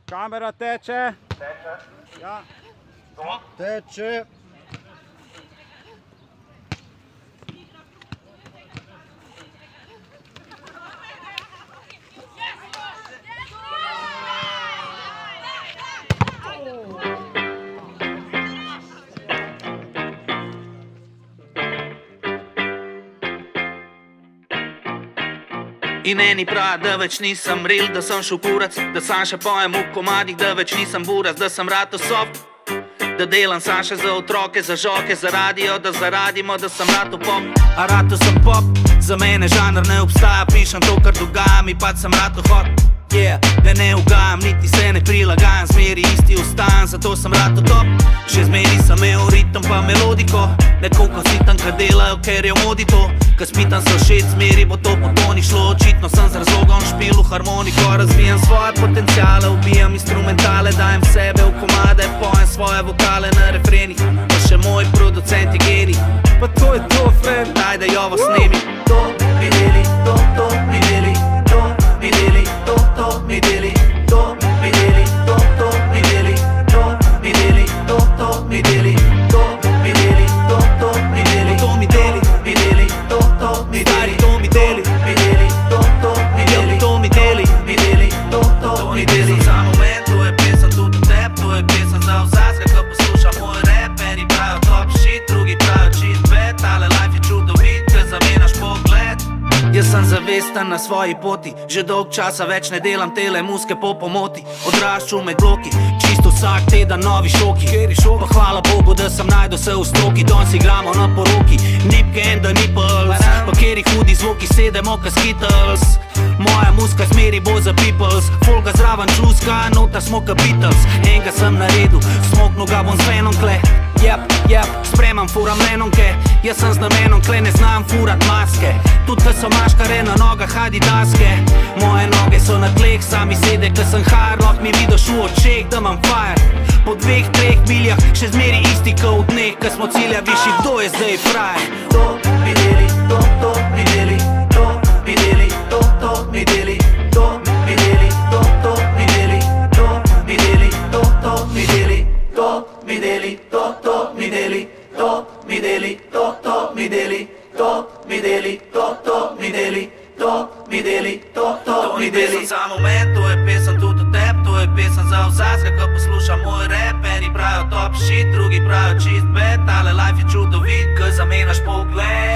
Kamera teče. Ja. Teče. In eni pravi, da več nisem real, da sem šel kurac, da sam še pojem v komadih, da več nisem burac, da sem rato soft, da delam sam še za otroke, za žoke, za radio, da zaradimo, da sem rato pop. A rato sem pop, za mene žanr ne obstaja, pišem to, kar dogaja mi, pač sem rato hot. Yeah, da ne ugajam, niti se ne prilagajam, zmeri isti ostajam, zato sem rato top. Še zmeri sem imel ritem pa melodiko, nekoliko sitan, kar delajo, ker je v modi to. Ko spitam se všeč, zmeri bo to po tonih šlo, očitno sem z razlogom špilu harmoniko. Razvijam svoje potenciale, ubijam instrumentale, dajem sebe v komade, pojem svoje vokale na refrenih. Pa še moj producent je genij, pa to je to, friend, daj da jovo snemi. To mi deli, to mi deli, to mi deli, to mi deli, to mi deli, to mi deli, to mi deli, to mi deli, to mi deli, to mi deli, to mi deli, mi deli, to mi deli, to mi deli, mi deli, to mi deli, to mi deli, mi deli, to mi deli. Za moment, to je pesem tudi teb, to je pesem za vsakega, ko posluša moj rap. Eni pravijo top shit, drugi pravijo cheat bet, ale life je čudovit, ko zamenjaš pogled. Jaz sem zavesten na svoji poti, že dolg časa več ne delam tele muske po pomoti. Odrašču med bloki, čisto vsak teden novi šoki. Pa hvala Bogu, da sem najdel se v stroki, danes igramo na poroki. Nipke and the nipples, pa kjeri hudi zvoki, sedemo ka Skittles. Moja muska zmeri bo za peoples, folga zraven čuska, nota smo ka Beatles. Enga sem naredil, smoknu ga bom z venom kle. Jep, spremam, furam lenonke, jaz sem z namenom kle, ne znam furat maske. Tudi da so maškare na nogah adidaske, moje noge so na tleh, sami sede, ko sem hard, lahko mi vidiš v očeh, da imam fire. Po 2-3 miljah, še zmeri isti ko v dneh, ko smo cilja višji, kdo je zdaj frajer. To mi deli, to mi deli, to mi deli, to mi deli, to mi deli, to mi deli, to mi deli, to mi deli, to mi deli, to mi deli, to mi deli, to mi deli, to mi deli, to mi deli, to mi deli, to mi deli. Za moment, to je pesem tudi o teb, to je pesem za vsakega, ko posluša moj rap. Eni pravijo top shit, drugi pravijo cheat bet, ale life je čudovit, ko zamenjaš pogled.